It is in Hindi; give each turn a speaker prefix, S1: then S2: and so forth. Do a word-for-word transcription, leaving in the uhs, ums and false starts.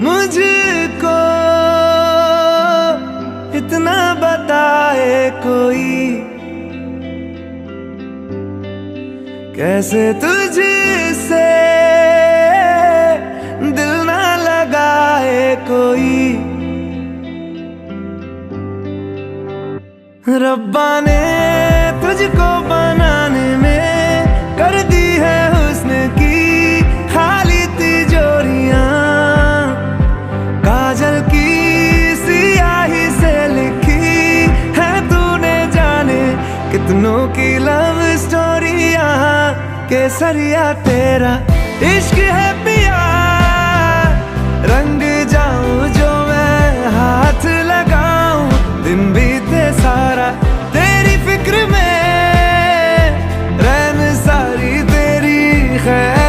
S1: मुझको इतना बताए कोई, कैसे तुझसे दिल ना लगाए कोई। रब्बा ने तुझको बनाने में कर दी है हुस्न की खाली तिजोरियां, काजल की सियाही से लिखी है तूने जाने कितनों की लव स्टोरियां। केसरिया तेरा इश्क है पिया, रंग जाऊं जो मैं हाथ लगाऊं, दिन बीते सारा तेरी फिक्र में, रैन सारी तेरी खैर